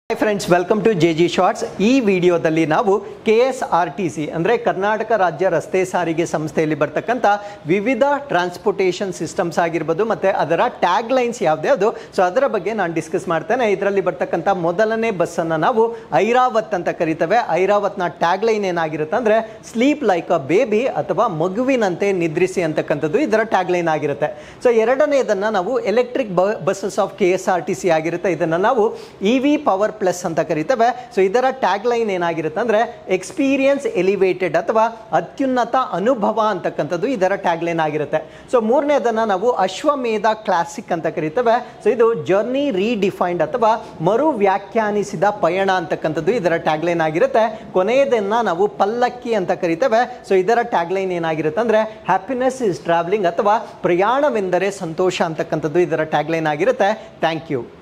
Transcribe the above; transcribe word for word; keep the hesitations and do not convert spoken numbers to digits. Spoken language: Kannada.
Hi friends, welcome to J G Shorts. ಈ ವಿಡಿಯೋದಲ್ಲಿ ನಾವು K S R T C ಅಂದರೆ ಕರ್ನಾಟಕ ರಾಜ್ಯ ರಸ್ತೆ ಸಾರಿಗೆ ಸಂಸ್ಥೆಯಲ್ಲಿ ಬರ್ತಕ್ಕಂಥ ವಿವಿಧ ಟ್ರಾನ್ಸ್ಪೋರ್ಟೇಷನ್ ಸಿಸ್ಟಮ್ಸ್ ಆಗಿರ್ಬೋದು ಮತ್ತು ಅದರ ಟ್ಯಾಗ್ ಲೈನ್ಸ್ ಯಾವ್ದ್ಯಾವುದು, ಸೊ ಅದರ ಬಗ್ಗೆ ನಾನು ಡಿಸ್ಕಸ್ ಮಾಡ್ತೇನೆ. ಇದರಲ್ಲಿ ಬರ್ತಕ್ಕಂಥ ಮೊದಲನೇ ಬಸ್ಸನ್ನು ನಾವು ಐರಾವತ್ ಅಂತ ಕರಿತೇವೆ. ಐರಾವತ್ನ ಟ್ಯಾಗ್ ಲೈನ್ ಏನಾಗಿರುತ್ತೆ ಅಂದರೆ ಸ್ಲೀಪ್ ಲೈಕ್ ಅ ಬೇಬಿ ಅಥವಾ ಮಗುವಿನಂತೆ ನಿದ್ರಿಸಿ ಅಂತಕ್ಕಂಥದ್ದು ಇದರ ಟ್ಯಾಗ್ ಲೈನ್ ಆಗಿರುತ್ತೆ. ಸೊ ಎರಡನೇದನ್ನು ನಾವು electric buses of K S R T C ಆಗಿರುತ್ತೆ. ಇದನ್ನು ನಾವು ಇ ವಿ ಪವರ್ ಪ್ಲಸ್ ಅಂತ ಕರಿತೇವೆ. ಸೊ ಇದರ ಟ್ಯಾಗ್ ಲೈನ್ ಏನಾಗಿರುತ್ತೆ ಅಂದ್ರೆ ಎಕ್ಸ್ಪೀರಿಯನ್ಸ್ ಎಲಿವೇಟೆಡ್ ಅಥವಾ ಅತ್ಯುನ್ನತ ಅನುಭವ ಅಂತಕ್ಕಂಥದ್ದು ಇದರ ಟ್ಯಾಗ್ ಲೈನ್ ಆಗಿರುತ್ತೆ. ಸೊ ಮೂರನೇದನ್ನ ನಾವು ಅಶ್ವಮೇಧ ಕ್ಲಾಸಿಕ್ ಅಂತ ಕರಿತೇವೆ. ಸೊ ಇದು ಜರ್ನಿ ರೀಡಿಫೈನ್ಡ್ ಅಥವಾ ಮರು ವ್ಯಾಖ್ಯಾನಿಸಿದ ಪಯಣ ಅಂತಕ್ಕಂಥದ್ದು ಇದರ ಟ್ಯಾಗ್ ಲೈನ್ ಆಗಿರುತ್ತೆ. ಕೊನೆಯದನ್ನ ನಾವು ಪಲ್ಲಕ್ಕಿ ಅಂತ ಕರಿತೇವೆ. ಸೊ ಇದರ ಟ್ಯಾಗ್ ಲೈನ್ ಏನಾಗಿರುತ್ತೆ ಅಂದ್ರೆ ಹ್ಯಾಪಿನೆಸ್ ಇಸ್ ಟ್ರಾವೆಲಿಂಗ್ ಅಥವಾ ಪ್ರಯಾಣವೆಂದರೆ ಸಂತೋಷ ಅಂತಕ್ಕಂಥದ್ದು ಇದರ ಟ್ಯಾಗ್ ಲೈನ್ ಆಗಿರುತ್ತೆ. Thank you.